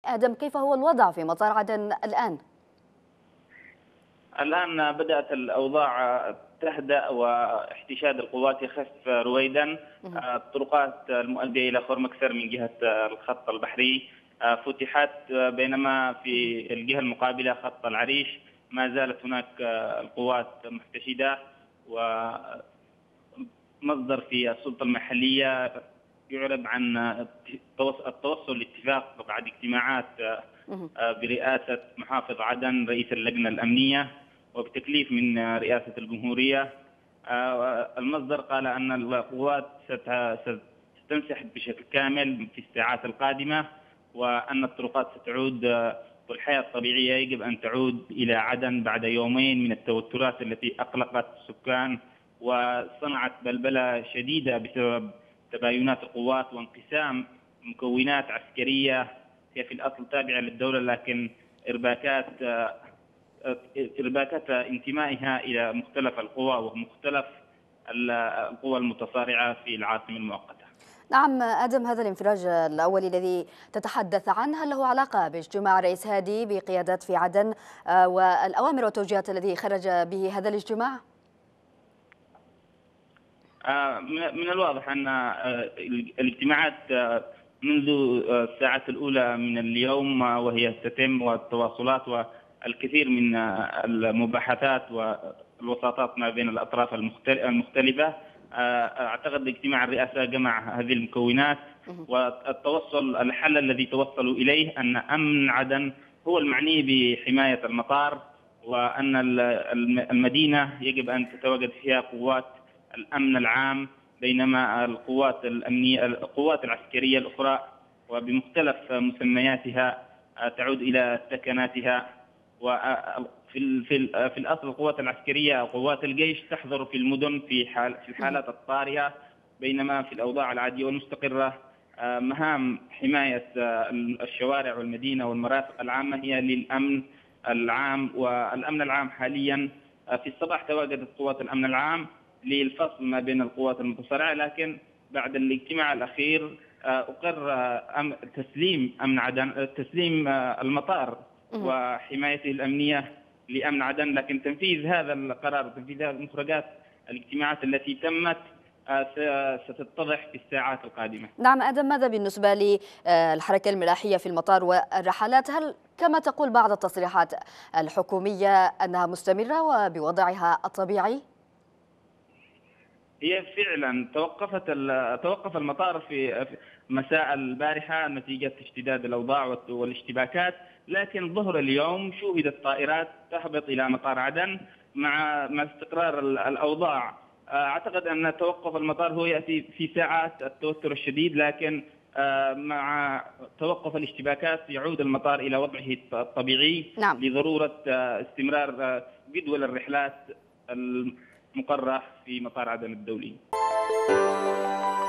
آدم، كيف هو الوضع في مطار عدن الآن؟ الآن بدأت الأوضاع تهدأ واحتشاد القوات يخف رويدا. مهم. الطرقات المؤدية إلى خرمكسر من جهة الخط البحري فتحت، بينما في الجهة المقابلة خط العريش ما زالت هناك القوات محتشدة. ومصدر في السلطة المحلية يعرب عن التوصل لاتفاق بعد اجتماعات مهم. برئاسة محافظ عدن رئيس اللجنة الأمنية وبتكليف من رئاسة الجمهورية. المصدر قال أن القوات ستنسحب بشكل كامل في الساعات القادمة، وأن الطرقات ستعود والحياة الطبيعية يجب أن تعود إلى عدن بعد يومين من التوترات التي أقلقت السكان وصنعت بلبلة شديدة بسبب تباينات القوات وانقسام مكونات عسكرية هي في الأصل تابعة للدولة، لكن إرباكات انتمائها إلى مختلف القوى ومختلف القوى المتصارعة في العاصمة المؤقتة. نعم آدم، هذا الانفراج الأول الذي تتحدث عنه هل له علاقة باجتماع الرئيس هادي بقيادات في عدن والأوامر والتوجيهات التي خرج به هذا الاجتماع؟ من الواضح أن الاجتماعات منذ الساعات الأولى من اليوم وهي تتم، والتواصلات والكثير من المباحثات والوساطات ما بين الأطراف المختلفة. أعتقد اجتماع الرئاسة جمع هذه المكونات، والتوصل الحل الذي توصلوا إليه أن أمن عدن هو المعني بحماية المطار، وأن المدينة يجب أن تتواجد فيها قوات الأمن العام، بينما القوات الأمنية القوات العسكرية الأخرى وبمختلف مسمياتها تعود إلى سكناتها. في الأصل القوات العسكرية أو قوات الجيش تحضر في المدن في الحالات الطارئة، بينما في الأوضاع العادية والمستقرة مهام حماية الشوارع والمدينة والمرافق العامة هي للأمن العام. والأمن العام حاليا في الصباح تواجدت قوات الأمن العام للفصل ما بين القوات المتصارعة، لكن بعد الاجتماع الأخير أقر تسليم أمن عدن، تسليم المطار وحمايته الأمنية لأمن عدن، لكن تنفيذ هذا القرار وتنفيذ هذه المخرجات الاجتماعات التي تمت ستتضح في الساعات القادمة. نعم آدم، ماذا بالنسبة للحركة الملاحية في المطار والرحلات؟ هل كما تقول بعض التصريحات الحكومية أنها مستمرة وبوضعها الطبيعي؟ هي فعلا توقف المطار في مساء البارحة نتيجة اشتداد الأوضاع والاشتباكات، لكن ظهر اليوم شوهدت طائرات تهبط إلى مطار عدن مع استقرار الأوضاع. أعتقد أن توقف المطار هو يأتي في ساعات التوتر الشديد، لكن مع توقف الاشتباكات يعود المطار إلى وضعه الطبيعي نعم. لضرورة استمرار جدول الرحلات المقرة في مطار عدن الدولي.